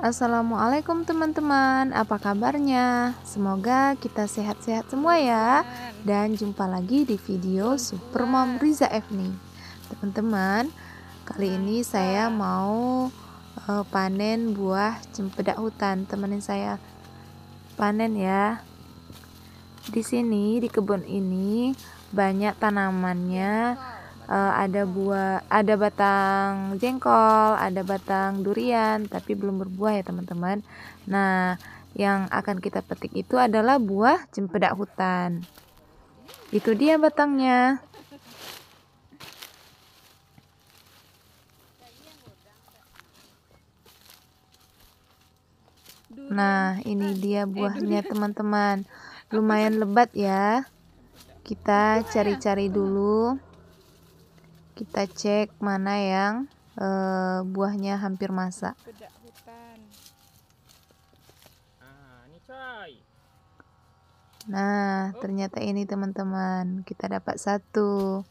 Assalamualaikum teman-teman, apa kabarnya? Semoga kita sehat-sehat semua ya. Dan jumpa lagi di video Super Mom Riza Efni. Teman-teman, kali ini saya mau panen buah cempedak hutan. Temenin saya panen ya. Di sini di kebun ini banyak tanamannya. Ada buah, ada batang jengkol, ada batang durian, tapi belum berbuah ya teman-teman. Nah, yang akan kita petik itu adalah buah cempedak hutan. Itu dia batangnya. Nah, ini dia buahnya teman-teman. Lumayan lebat ya. Kita cari-cari dulu. Kita cek mana yang buahnya hampir masak. Nah, ternyata ini teman-teman. Kita dapat satu.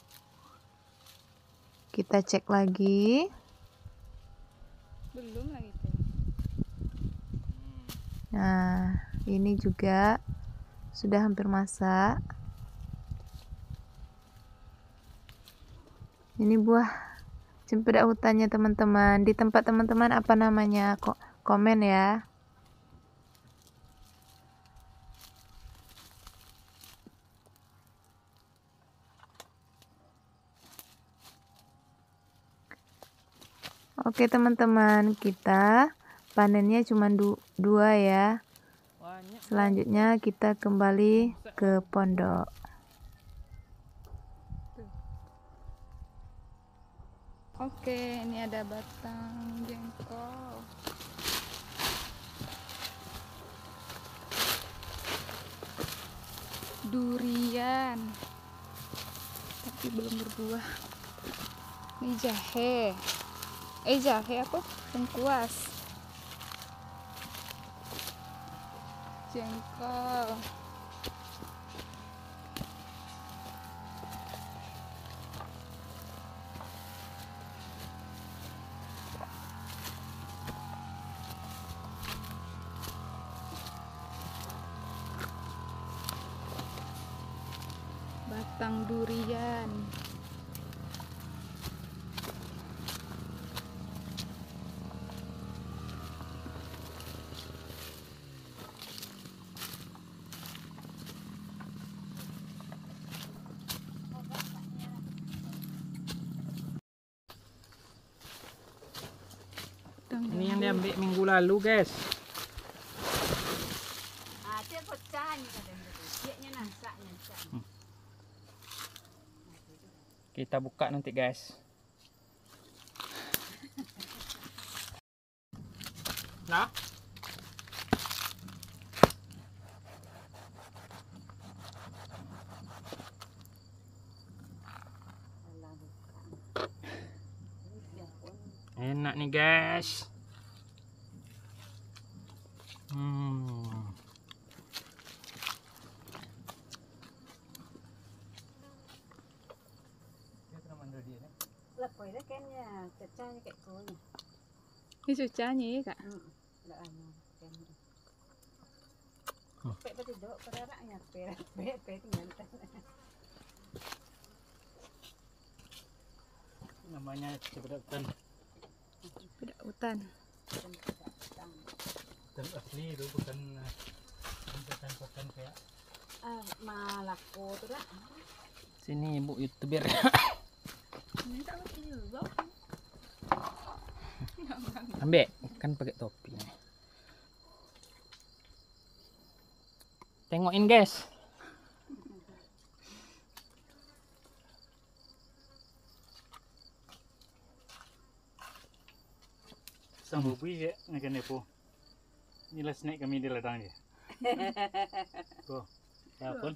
Kita cek lagi. Belum lagi. Nah, ini juga sudah hampir masak. Ini buah cempedak hutannya teman-teman. Di tempat teman-teman apa namanya? Kok komen ya. Oke teman-teman, kita panennya cuma dua ya. Selanjutnya kita kembali ke pondok. Oke, ini ada batang jengkol. Durian. Tapi belum berbuah. Ini jahe. Jahe apa? Lengkuas. Jengkol. Batang durian. Ini yang diambil minggu lalu, guys. Kita buka nanti, guys. Nah. Enak nih, guys. Ini cucanya ya kak. Namanya cempedak hutan. Cempedak hutan. Hutan asli itu bukan hutan kayak Malako tuh lah. sini ibu youtuber. Ambek kan pakai topi. Tengokin, guys. Sang bubi ya ngakan depo. Inilah snack kami di ladang dia. Tuh, ya pun.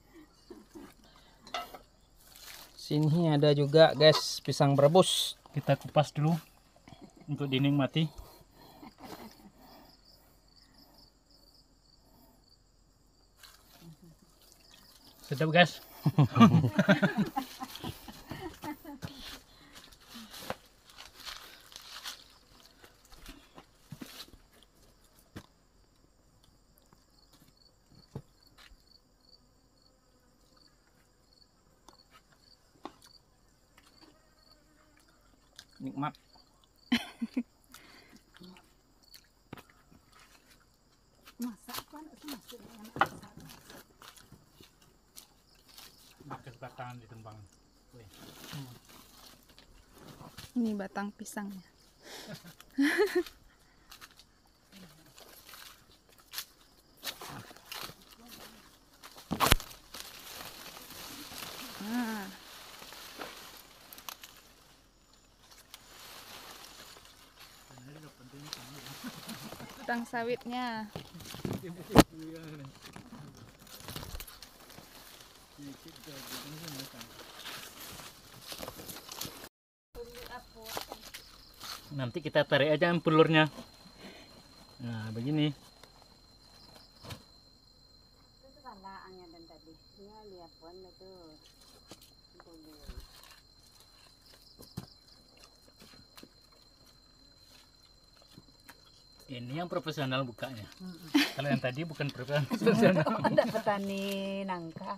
Sini ada juga, guys, pisang berebus. Kita kupas dulu untuk dinikmati. Sedap, guys. nikmat. Masak kan masuk dengan masak. Bekas batang ditembang. Wih. Ini batang pisangnya. Ah, batang sawitnya. Nanti kita tarik aja pelurnya. Nah, begini. Itu kalaannya dan tadi. Ya lihat pun itu. Boleh. Ini yang profesional bukanya. Kalau yang tadi bukan profesional. Ada petani nangka.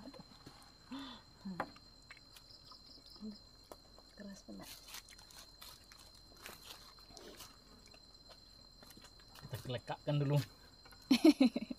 Keras benar. Kita lekakkan dulu.